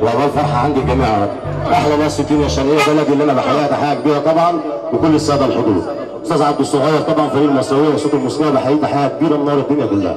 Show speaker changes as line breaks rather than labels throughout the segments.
وعقبال فرحه عند الجميع يا رب. احلى ناس في الدنيا الشرقيه بلدي اللي انا بحييها تحيه كبيره طبعا وكل الساده الحضور. استاذ عبد الصغير طبعا فريق المصريه وصوت الموسيقى بحييه تحيه كبيره منور الدنيا كلها.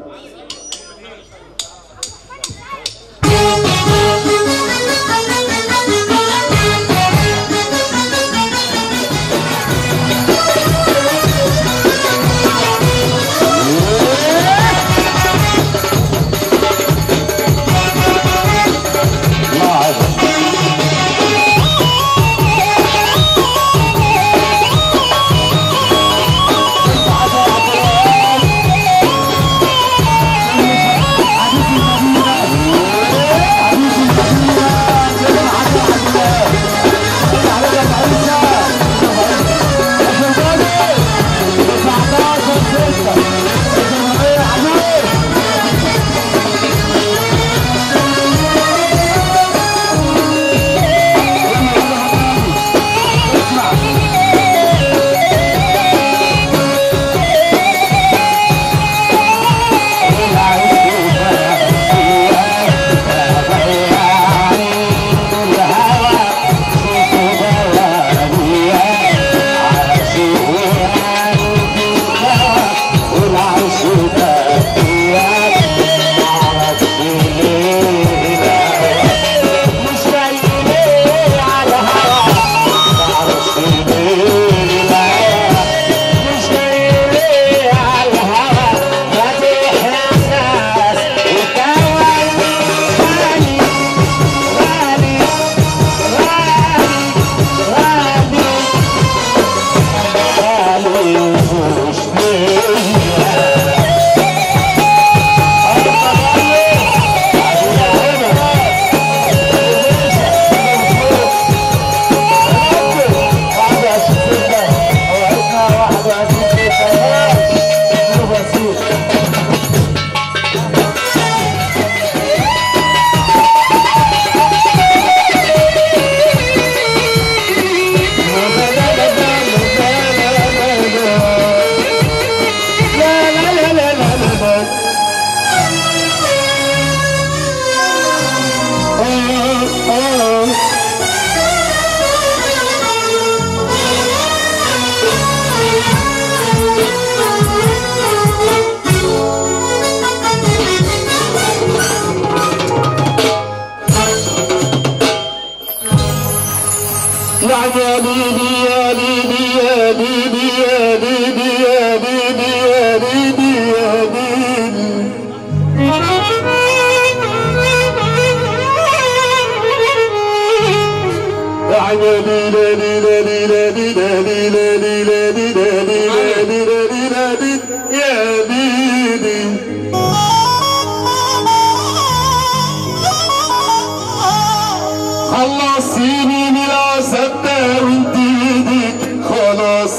خلصيني من العذاب ده وانت ايدك خلاص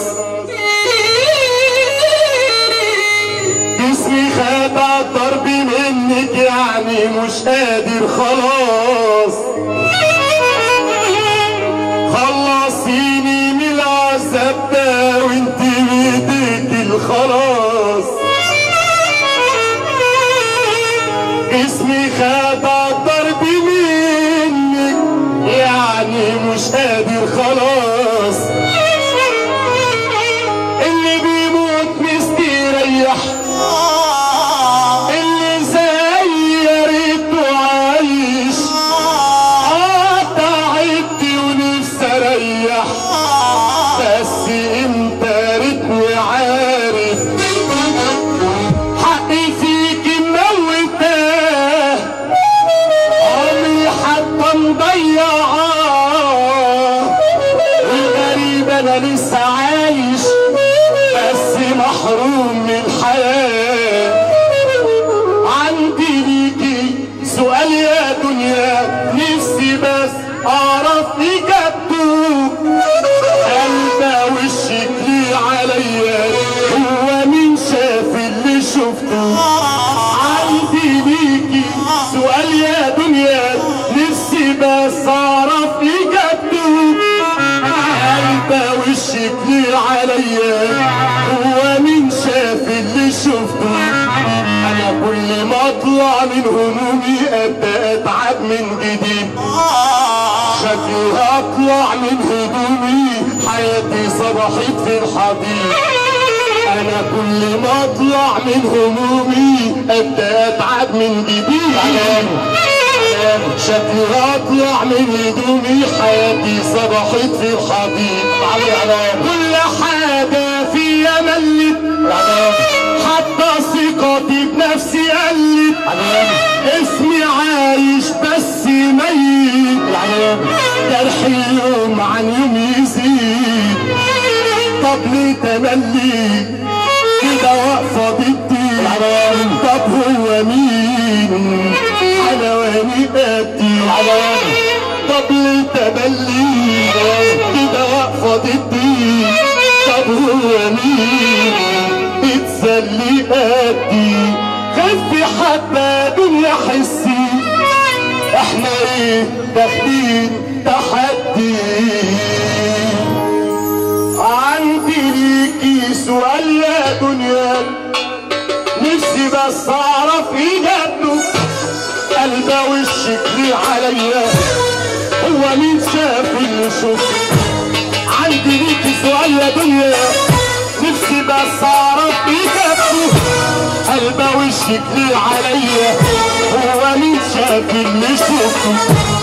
جسمي خد عالضرب منك يعني مش قادر خلاص خلصيني من العذاب ده وانت بايدك الخلاص جسمي خد عالضرب منك يعني مش قادر خلاص اللي بيموت مستريح اللي زي يا ريته عايش تعبت ونفسي اريح بس انت ريتني عارف حقي فيك موتاه اطلع من همومي ابدا اتعب من جديد شكلي هطلع من همومي حياتي صبحت في الحضيض انا كل ما اطلع من همومي ابدا اتعب من جديد شكلي هطلع من هدومي حياتي صبحت في الحضيض كل حاجة فيا ملت حتى ثقتي بنفسي قلت اسمي عايش بس ميت جرحي يوم عن يوم يزيد طب ليه تملي كده واقفة ضدي طب هو مين حلواني قدي طب ليه تملي كده واقفة ضدي طب هو مين بتسلي قدي خفي حبة دنيا حسي احنا ايه داخلين تحدي عندي ليكي سؤال يا دنيا نفسي بس اعرف اجابته قلبه وشك ليه عليا هو مين شاف اللي شفت عندي ليكي سؤال يا دنيا نفسي بس اعرف اجابته قلبه وشك ليه عليا هو مين شاف اللي شفته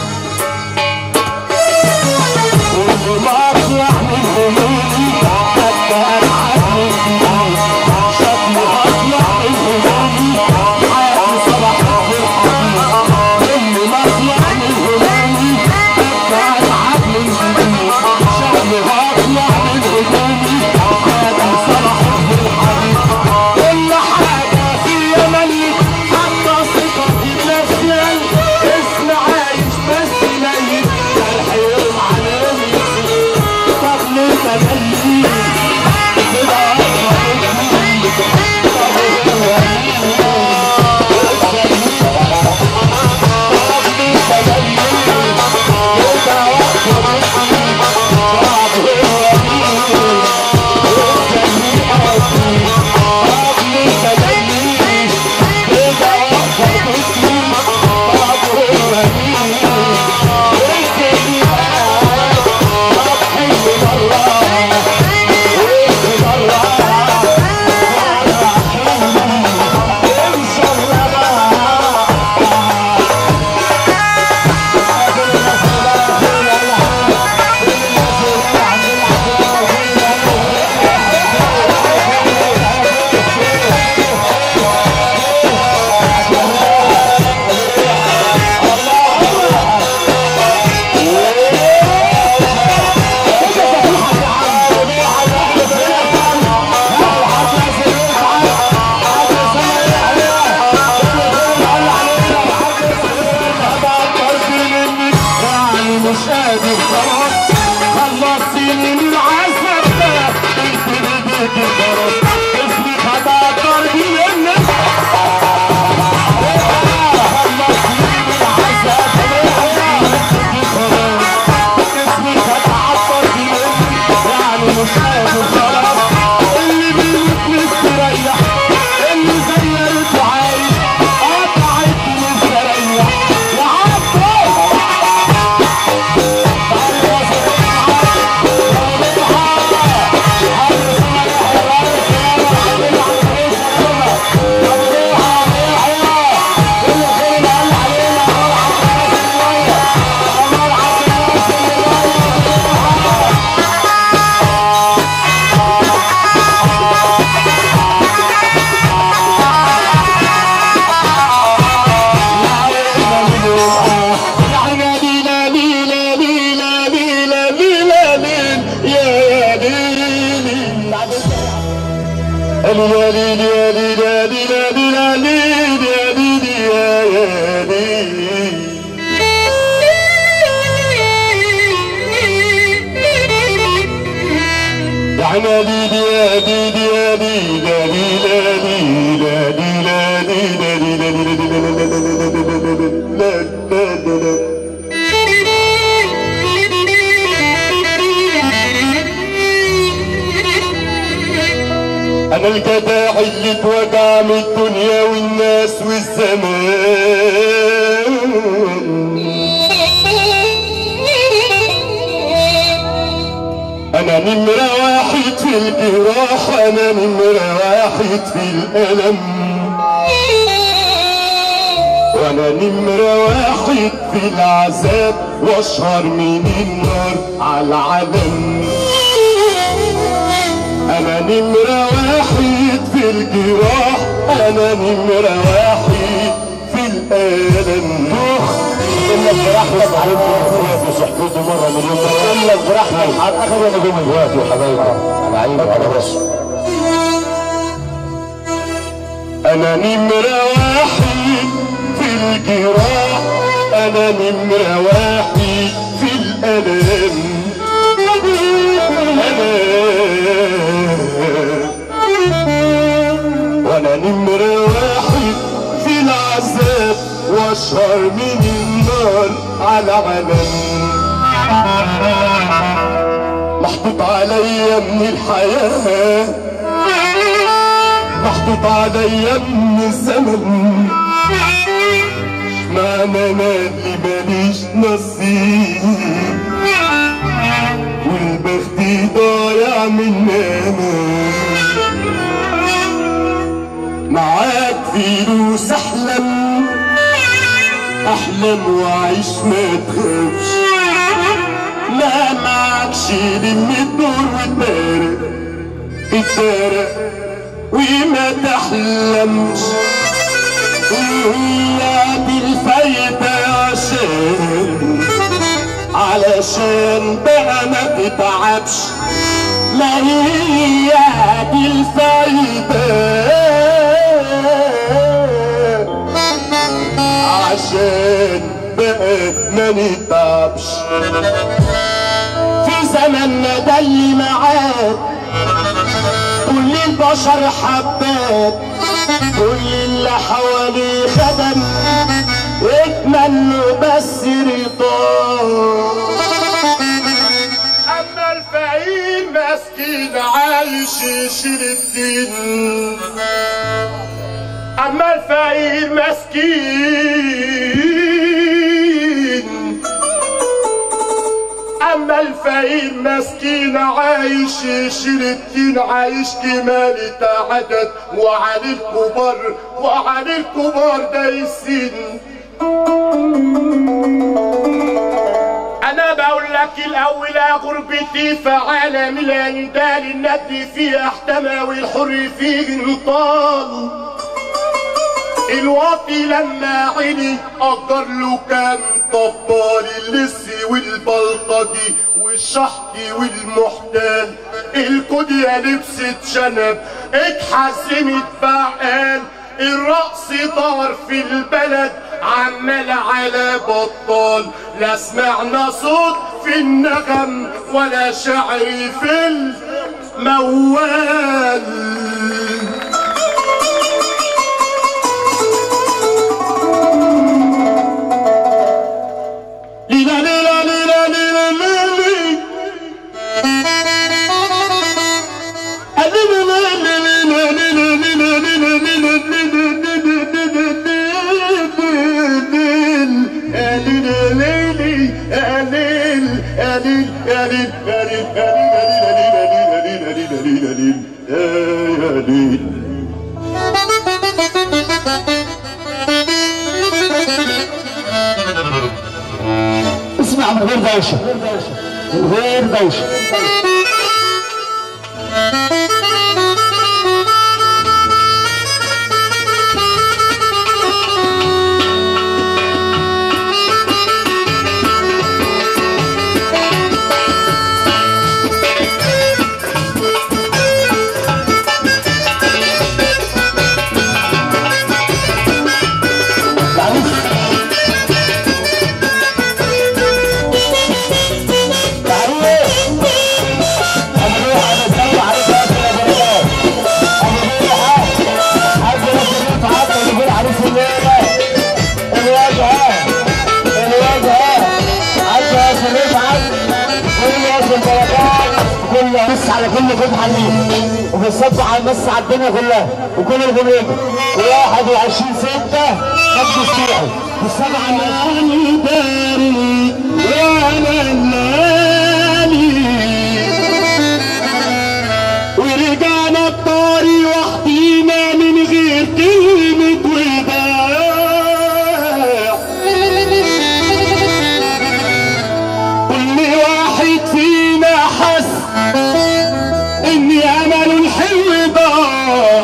كل ما اطلع من همومي ابدا اتعب من جديد شكلي هطلع من همومي حياتي صبحت في الحضيض كل ما اطلع من همومي ابدا اتعب من جديد شكلي هطلع من همومي حياتي صبحت في الحضيض كل حاجه فيا ملت حتى ثقتي بنفسي اسمي عايش بس ميت جرحي يوم عن يوم يزيد طب ليه تملي كده انا الجداع اللي اتوجع من الدنيا والناس والزمان. انا نمرة واحد في الجراح، انا نمرة واحد في الالم، وانا نمرة واحد في العذاب واشهر من النار على العالم. انا نمرة واحد في الجراح، انا نمرة واحد في الالم.
إنك براحتك عليك في صحبته مرة مليون مرة. إنك براحتك أخذ أنا جوه الوقت وحبايبي أنا عيب على راسي.
أنا نمرة واحد في الجراح، أنا نمرة واحد في الألم. وأنا نمرة واحد في العذاب واشهر من النار على علم. محطوط عليا من الحياة، محطوط عليا من الزمن، معنى انا اللي ماليش نصيب والبخت ضايع مننا. معاك فلوس احلم، احلم واعيش ما تخافش، لا معكش لم الدور وتبارك اتبارك وما تحلمش. هي دي الفايدة علشان بقى ما تتعبش، ما هي دي الفايدة عشان بقى ما نتعبش. في زماننا ده اللي معاك كل البشر حبات، كل اللي حواليه خدم اتمنوا بس رضاه. اما الفقير مسكين عايش يشيل الدين، اما الفقير مسكين، اما الفقير مسكين عايش يشيل الدين، عايش كمالة عدد وعلى الكبار، وعلى الكبار دايسين. انا بقول لك الاول غربتي في عالم الاندال، الندل فيه احتمى والحر فيه انطال. الواطي لما عيني اجر له كام طبال، اللسي والبلطجي والشحطي والمحتال. الكودية لبست شنب اتحزمت بقال، الرقص دار في البلد عمال على بطال. لا سمعنا صوت في النغم ولا شعر في الموال. ليلا ليلا ليلا ليلا
اسمع من غير دوشة، من غير دوشة.
كلها، بس على كل فتحه ليه وبيصب على المس على الدنيا كلها وكل الجمهور. 21/6 مجد السيحي والسبعه مالي داري وانا الليالي ورجعنا بطاري وحدينا من غير كلمه وداع. كل واحد فينا حس ان امله الحلو ضاع.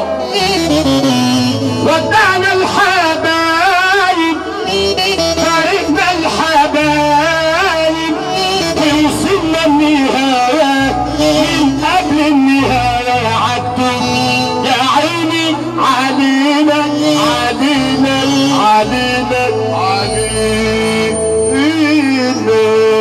ودعنا الحبايب فارقنا الحبايب ووصلنا النهاية من قبل النهاية عدوا يا عيني علينا علينا علينا علينا.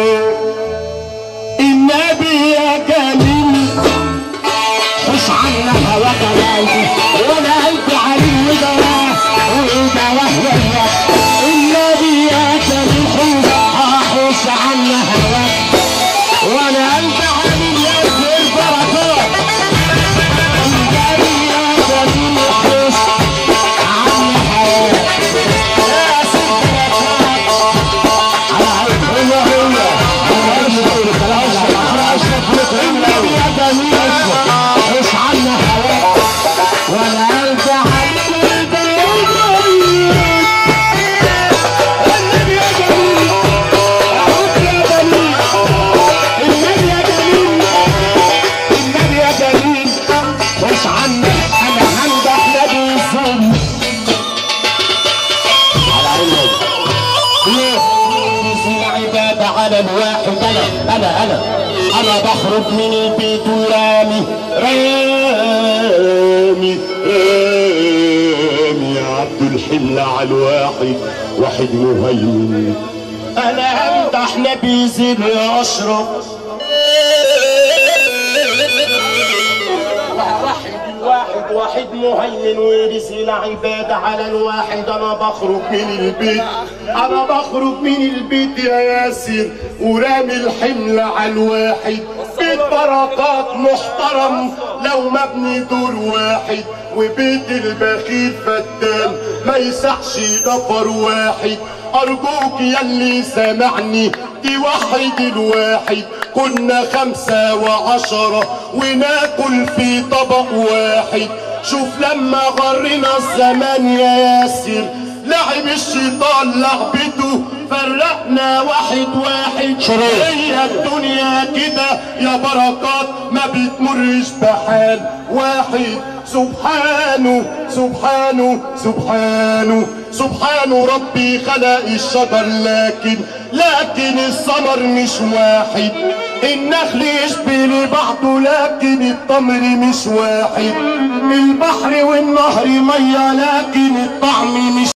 النبي يا جميل مش عنا هواك يا قلبي وانا قلبي عليه ودواه وهو النبي يا جميل حوش عنا هواك وانا قلبي عليه يا سير بركات. النبي يا جميل حوش عنا هواك يا سير بركات. على عيب هو انا اشرب الكلام انا اشرب النبي يا جميل حوش عنا هواك وانا قلبي عليه على الواحد. انا بخرج من البيت ورامي رامي رامي يا عبد الحل على الواحد واحد مهيمن. انا امدح نبي زين يا اشرف واحد مهيمن ويرسل عبادة على الواحد. انا بخرج من البيت يا ياسر ورامي الحمل على الواحد. بيت بركات محترم لو مبني دور واحد وبيت البخيل فتان ما يسعش نفر واحد. ارجوك ياللي سامعني توحد الواحد. كنا 5 و10 وناكل في طبق واحد. شوف لما غرنا الزمان يا ياسر لعب الشيطان لعبته فرقنا واحد. هي الدنيا كده يا بركات ما بتمرش بحال واحد. سبحانه سبحانه سبحانه سبحانه ربي خلق الشجر لكن الثمر مش واحد. النخل يشبه لبعضه لكن التمر مش واحد. البحر والنهر ميه لكن الطعم مش